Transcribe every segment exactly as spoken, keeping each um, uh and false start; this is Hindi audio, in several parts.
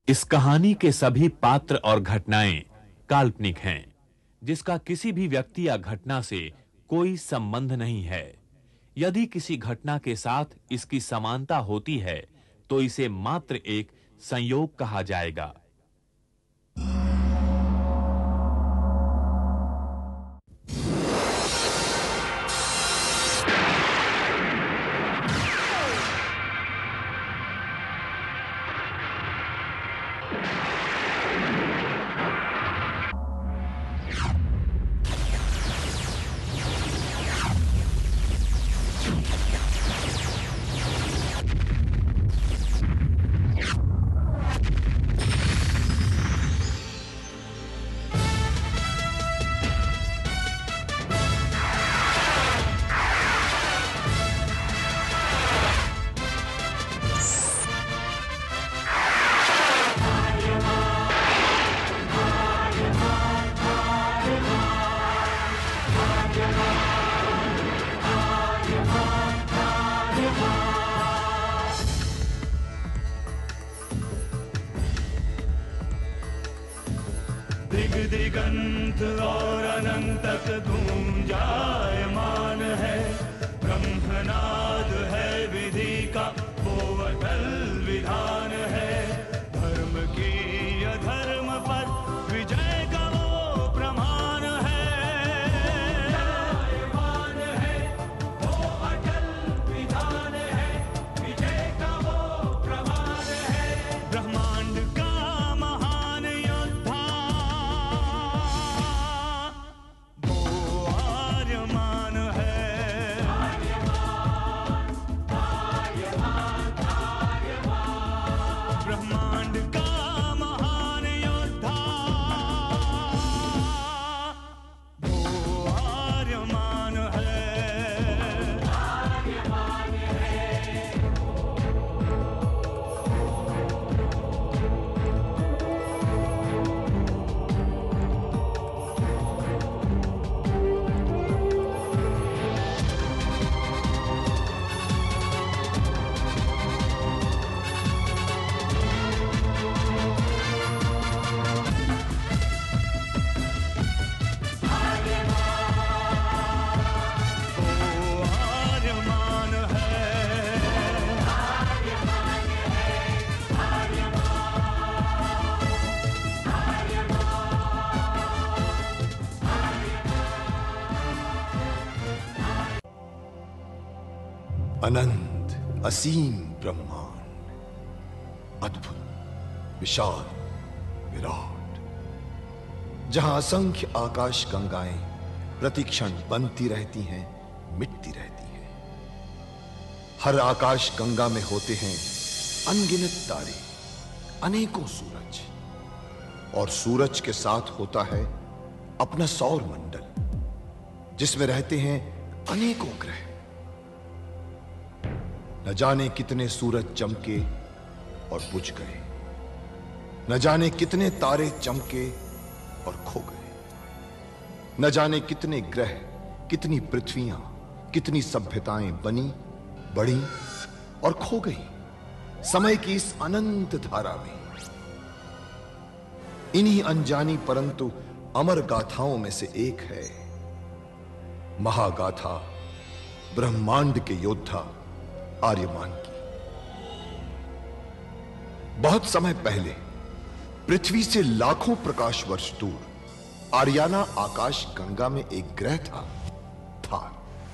इस कहानी के सभी पात्र और घटनाएं काल्पनिक हैं, जिसका किसी भी व्यक्ति या घटना से कोई संबंध नहीं है। यदि किसी घटना के साथ इसकी समानता होती है, तो इसे मात्र एक संयोग कहा जाएगा। दिग दिगंत और अनंतक गूंजायमान है, ब्रह्मनाद है विधि का वो अटल विधान है। धर्म की अधर्म पर विजय का वो प्रमाण है, जायमान है वो अटल विधान है, विजय का वो प्रमाण है। ब्रह्मांड का महान योद्धा आर्यमान है, ब्रह्मांड का महान योद्धा वो आर्यमान है। आर्यमान है, अनंत असीम ब्रह्मांड, अद्भुत विशाल विराट, जहां असंख्य आकाश गंगाएं प्रतिक्षण बनती रहती हैं, मिटती रहती हैं। हर आकाश गंगा में होते हैं अनगिनत तारे, अनेकों सूरज, और सूरज के साथ होता है अपना सौर मंडल, जिसमें रहते हैं अनेकों ग्रह। न जाने कितने सूरज चमके और बुझ गए, न जाने कितने तारे चमके और खो गए, न जाने कितने ग्रह, कितनी पृथ्वियां, कितनी सभ्यताएं बनी, बढ़ी और खो गई समय की इस अनंत धारा में। इन्हीं अनजानी परंतु अमर गाथाओं में से एक है महागाथा ब्रह्मांड के योद्धा आर्यमान की। बहुत समय पहले पृथ्वी से लाखों प्रकाश वर्ष दूर आर्याना आकाश गंगा में एक ग्रह था, थार।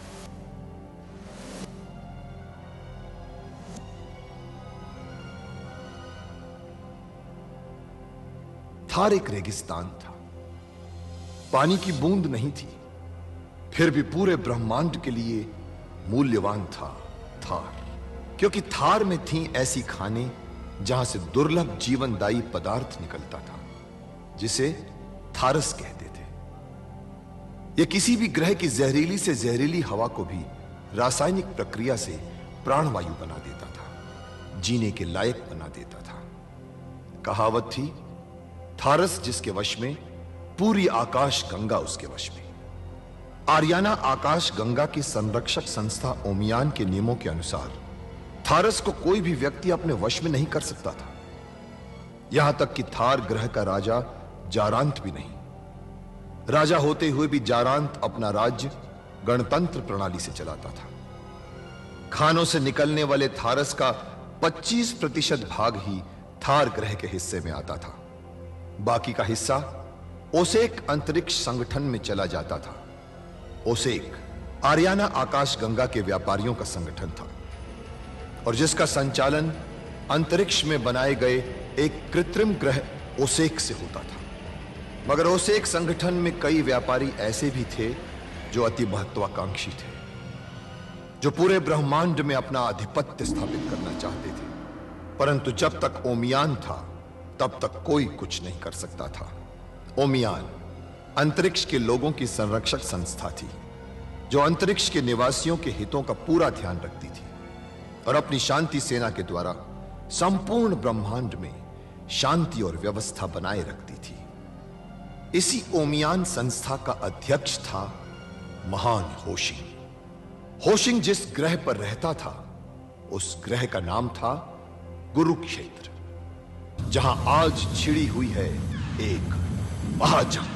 थार एक रेगिस्तान था, पानी की बूंद नहीं थी, फिर भी पूरे ब्रह्मांड के लिए मूल्यवान था थार, क्योंकि थार में थी ऐसी खाने जहां से दुर्लभ जीवनदायी पदार्थ निकलता था, जिसे थारस कहते थे। यह किसी भी ग्रह की जहरीली से जहरीली हवा को भी रासायनिक प्रक्रिया से प्राणवायु बना देता था, जीने के लायक बना देता था। कहावत थी, थारस जिसके वश में, पूरी आकाश गंगा उसके वश में। आर्याना आकाश गंगा की संरक्षक संस्था ओमियान के नियमों के अनुसार थारस को कोई भी व्यक्ति अपने वश में नहीं कर सकता था। यहां तक कि थार ग्रह का राजा जारांत भी नहीं। राजा होते हुए भी जारांत अपना राज्य गणतंत्र प्रणाली से चलाता था। खानों से निकलने वाले थारस का पच्चीस प्रतिशत भाग ही थार ग्रह के हिस्से में आता था। बाकी का हिस्सा ओसेक अंतरिक्ष संगठन में चला जाता था। ओसेक आरियाना आकाश गंगा के व्यापारियों का संगठन था और जिसका संचालन अंतरिक्ष में बनाए गए एक कृत्रिम ग्रह ओसेक से होता था। मगर ओसेक संगठन में कई व्यापारी ऐसे भी थे जो अति महत्वाकांक्षी थे, जो पूरे ब्रह्मांड में अपना आधिपत्य स्थापित करना चाहते थे। परंतु जब तक ओमियान था तब तक कोई कुछ नहीं कर सकता था। ओमियान अंतरिक्ष के लोगों की संरक्षक संस्था थी जो अंतरिक्ष के निवासियों के हितों का पूरा ध्यान रखती थी और अपनी शांति सेना के द्वारा संपूर्ण ब्रह्मांड में शांति और व्यवस्था बनाए रखती थी। इसी ओमियान संस्था का अध्यक्ष था महान होशिंग। होशिंग जिस ग्रह पर रहता था उस ग्रह का नाम था कुरुक्षेत्र, जहां आज छिड़ी हुई है एक महाजंग।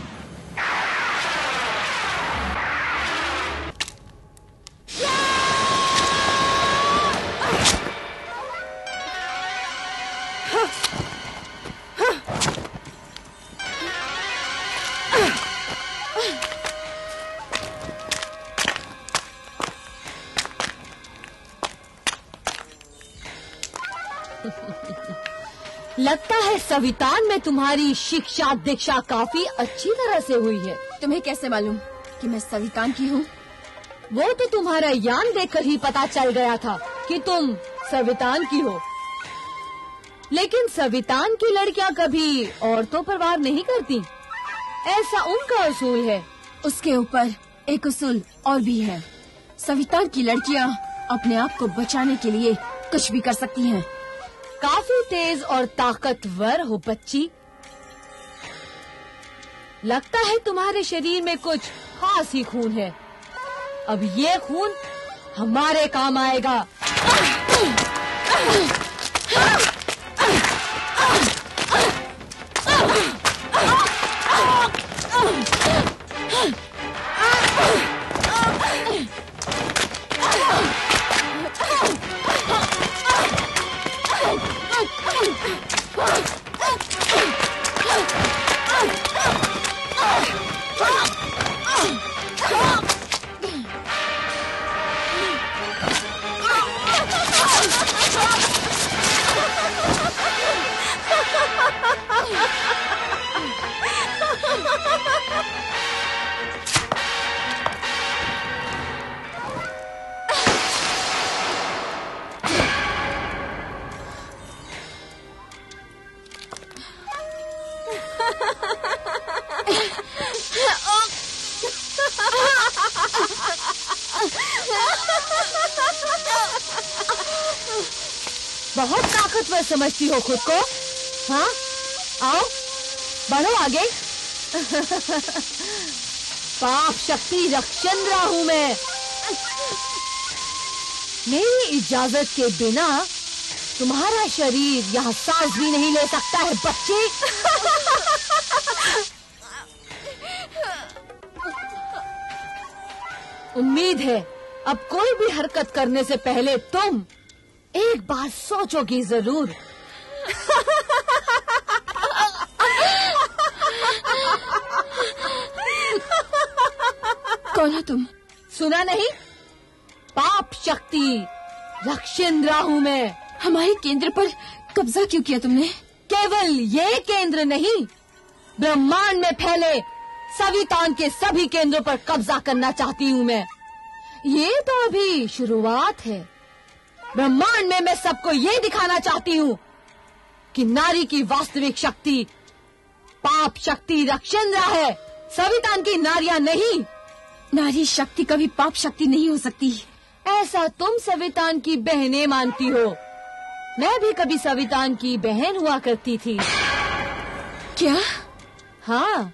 लगता है सवितान में तुम्हारी शिक्षा दीक्षा काफी अच्छी तरह से हुई है। तुम्हें कैसे मालूम कि मैं सवितान की हूँ? वो तो तुम्हारा यान देखकर ही पता चल गया था कि तुम सवितान की हो। लेकिन सवितान की लड़कियां कभी औरतों पर वार नहीं करती, ऐसा उनका उसूल है। उसके ऊपर एक उसूल और भी है। सवितान की लड़कियां अपने आप को बचाने के लिए कुछ भी कर सकती हैं। काफी तेज और ताकतवर हो बच्ची। लगता है तुम्हारे शरीर में कुछ खास ही खून है। अब ये खून हमारे काम आएगा। बहुत ताकतवर समझती हो खुद को, हाँ? आओ, बढ़ो आगे। पाप शक्ति रक्षन्द्रा हूँ मैं। मेरी इजाजत के बिना तुम्हारा शरीर यहाँ सांस भी नहीं ले सकता है बच्चे। उम्मीद है अब कोई भी हरकत करने से पहले तुम एक बार सोचोगी जरूर। कौन हो तुम? सुना नहीं? पाप शक्ति रक्षन्द्रा हूँ मैं। हमारे केंद्र पर कब्जा क्यों किया तुमने? केवल ये केंद्र नहीं, ब्रह्मांड में फैले सवितान के सभी केंद्रों पर कब्जा करना चाहती हूँ मैं। ये तो अभी शुरुआत है। ब्रह्मांड में मैं सबको ये दिखाना चाहती हूँ कि नारी की वास्तविक शक्ति पाप शक्ति रक्षन्द्रा है, सवितान की नारियां नहीं। नारी शक्ति कभी पाप शक्ति नहीं हो सकती। ऐसा तुम सवितान की बहनें मानती हो। मैं भी कभी सवितान की बहन हुआ करती थी। क्या? हाँ,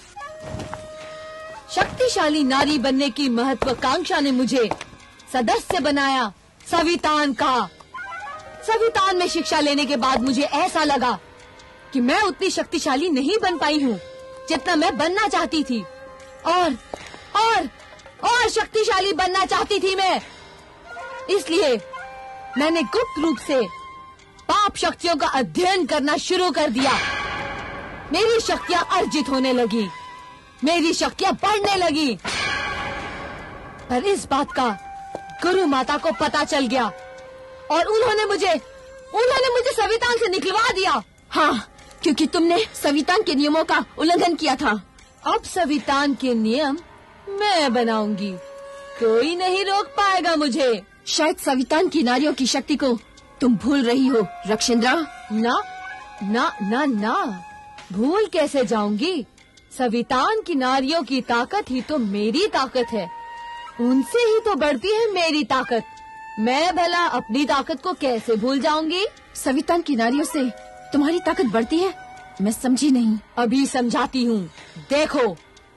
शक्तिशाली नारी बनने की महत्वाकांक्षा ने मुझे सदस्य बनाया सवितान का। सवितान में शिक्षा लेने के बाद मुझे ऐसा लगा कि मैं उतनी शक्तिशाली नहीं बन पाई हूँ जितना मैं बनना चाहती थी, और और और शक्तिशाली बनना चाहती थी मैं। इसलिए मैंने गुप्त रूप से पाप शक्तियों का अध्ययन करना शुरू कर दिया। मेरी शक्तियाँ अर्जित होने लगी, मेरी शक्तियाँ बढ़ने लगी। पर इस बात का गुरु माता को पता चल गया और उन्होंने मुझे उन्होंने मुझे सवितान से निकलवा दिया। हाँ, क्योंकि तुमने सवितान के नियमों का उल्लंघन किया था। अब सवितान के नियम मैं बनाऊंगी, कोई नहीं रोक पाएगा मुझे। शायद सवितान की नारियों की शक्ति को तुम भूल रही हो रक्षिंद्रा। ना ना ना ना, भूल कैसे जाऊंगी? सवितान की नारियों की ताकत ही तो मेरी ताकत है, उनसे ही तो बढ़ती है मेरी ताकत। मैं भला अपनी ताकत को कैसे भूल जाऊंगी? सवितान की नारियों से तुम्हारी ताकत बढ़ती है? मैं समझी नहीं। अभी समझाती हूँ, देखो।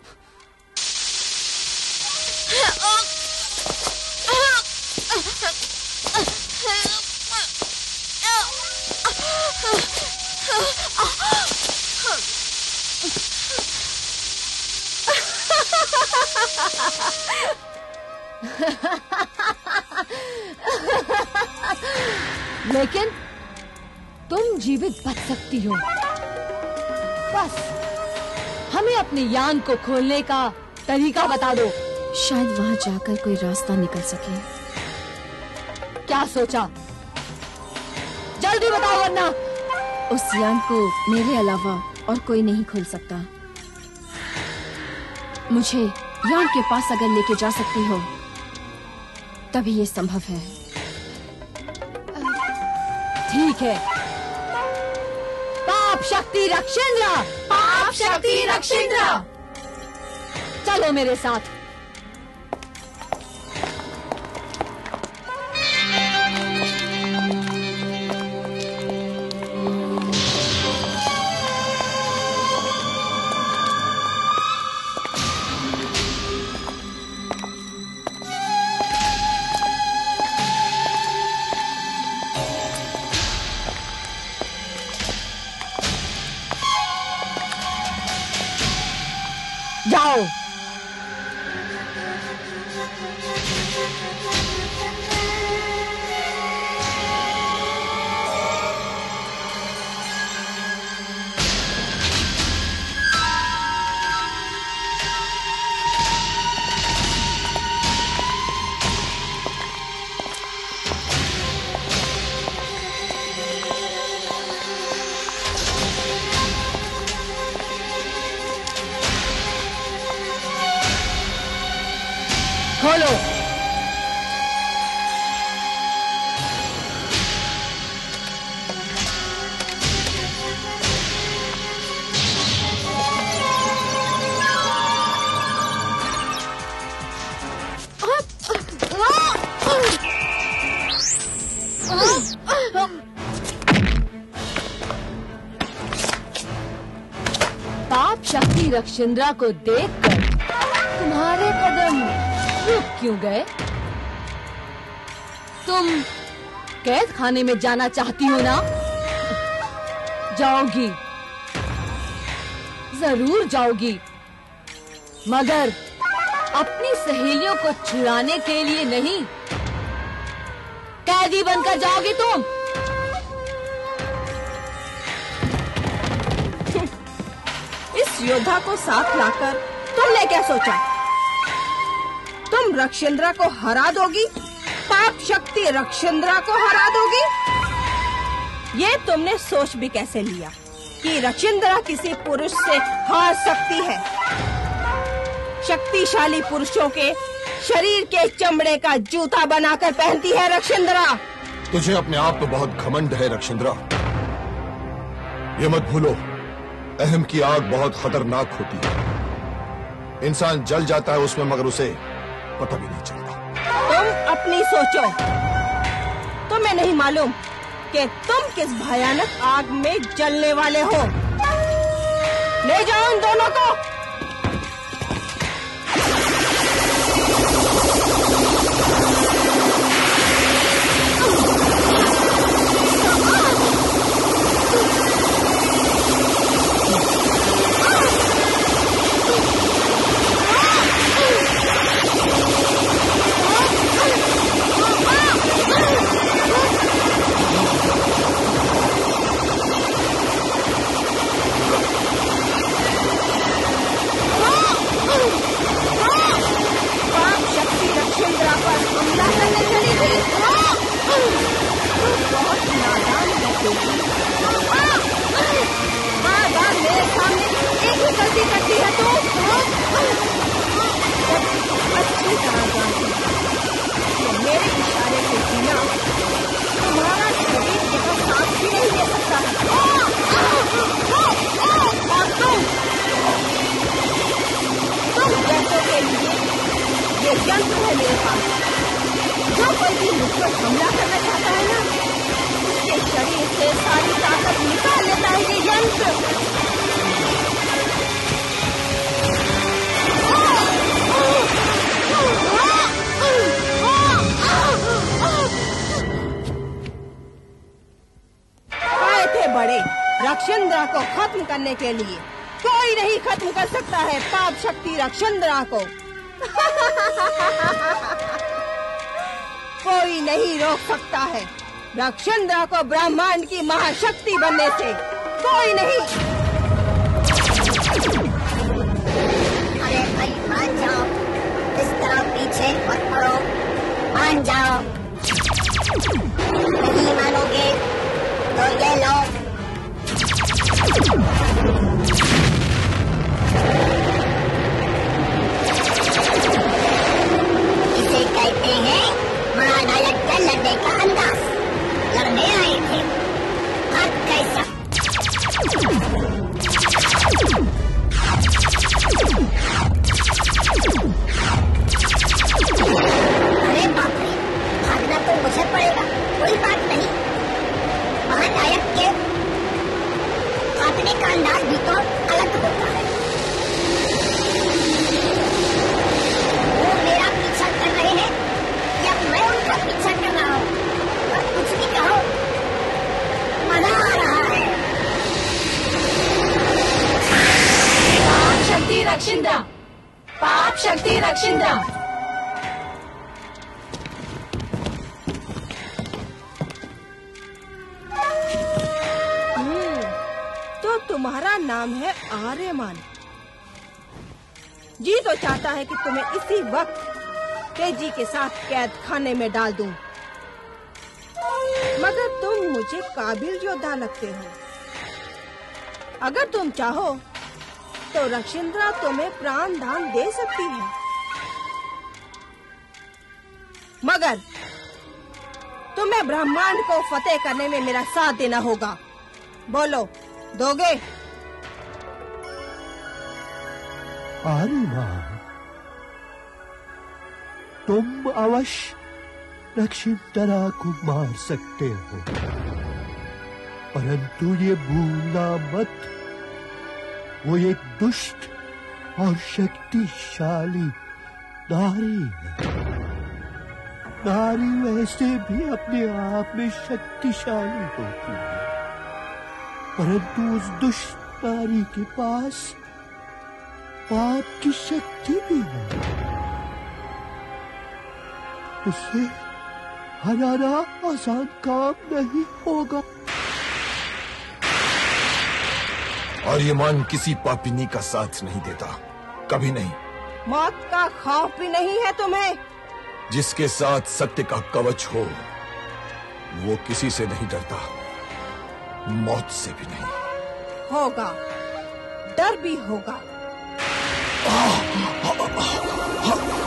लेकिन तुम जीवित बच सकती हो। बस हमें अपने यान को खोलने का तरीका बता दो। शायद वहाँ जाकर कोई रास्ता निकल सके। क्या सोचा? जल्दी बताओ, वरना उस यान को मेरे अलावा और कोई नहीं खोल सकता। मुझे यान के पास अगर लेके जा सकती हो तभी ये संभव है। ठीक है। पाप शक्ति रक्षिंद्रा, पाप शक्ति रक्षिंद्रा, चलो मेरे साथ। जाओ। खोलो। पाप शक्ति रक्षिंद्रा को देखकर तुम्हारे कदम रुक क्यों गए? तुम कैद खाने में जाना चाहती हो ना? जाओगी, जरूर जाओगी, मगर अपनी सहेलियों को छुड़ाने के लिए नहीं। कैदी बनकर जाओगी तुम। इस योद्धा को साथ लाकर तुमने क्या सोचा? तुम रक्षिंद्रा को हरा दोगी? पाप शक्ति रक्षिंद्रा को हरा दोगी? ये तुमने सोच भी कैसे लिया कि रक्षिंद्रा किसी पुरुष से हार सकती है? शक्तिशाली पुरुषों के शरीर के चमड़े का जूता बनाकर पहनती है रक्षिंद्रा। तुझे अपने आप पे बहुत घमंड है रक्षिंद्रा। ये मत भूलो, अहम की आग बहुत खतरनाक होती है। इंसान जल जाता है उसमें, मगर उसे पता भी नहीं चलता। तुम अपनी सोचो। तुम्हें नहीं मालूम कि तुम किस भयानक आग में जलने वाले हो। ले जाओ उन दोनों को। रक्षिंद्रा को खत्म करने के लिए कोई नहीं खत्म कर सकता है पाप शक्ति रक्षिंद्रा को। कोई नहीं रोक सकता है रक्षिंद्रा को ब्रह्मांड की महाशक्ति बनने से। कोई नहीं। अरे भाई मान जाओ, इस तरह पीछे मत पड़ो, मान जाओ। नहीं मानोगे तो ये लो। इसे कहते हैं महानायक के लड़ने का अंदाज। लड़ने आए थे, हाथ कैसा? अरे बाप रे, भागना तो मुझे पड़ेगा, कोई बात नहीं। महानायक के काटने का अंदाज भी तो अलग होता है। वो मेरा पीछा कर रहे हैं या मैं उनका पीछा कर रहा हूँ? और कुछ भी कहो, मजा आ रहा है। पाप शक्ति रक्षिंद्रा, पाप शक्ति रक्षिंद्रा। तो तुम्हारा नाम है आर्यमान। जी तो चाहता है कि तुम्हें इसी वक्त तेजी के साथ कैद खाने में डाल दूं, मगर तुम मुझे काबिल योद्धा लगते हो। अगर तुम चाहो तो रक्षिंद्रा तुम्हें प्राण दान दे सकती है, मगर तुम्हें ब्रह्मांड को फतेह करने में मेरा साथ देना होगा। बोलो, दोगे? आर्यमान, तुम अवश्य रक्षिंद्रा को मार सकते हो, परंतु ये भूलना मत, वो एक दुष्ट और शक्तिशाली नारी है। नारी वैसे भी अपने आप में शक्तिशाली होती है, परंतु उस दुष्ट नारी के पास पाप की शक्ति भी है। उसे हराना आसान काम नहीं होगा। आर्यमान किसी पापिनी का साथ नहीं देता, कभी नहीं। मौत का खौफ भी नहीं है तुम्हें? जिसके साथ सत्य का कवच हो वो किसी से नहीं डरता, मौत से भी नहीं। होगा, डर भी होगा। आ, आ, आ, आ, आ,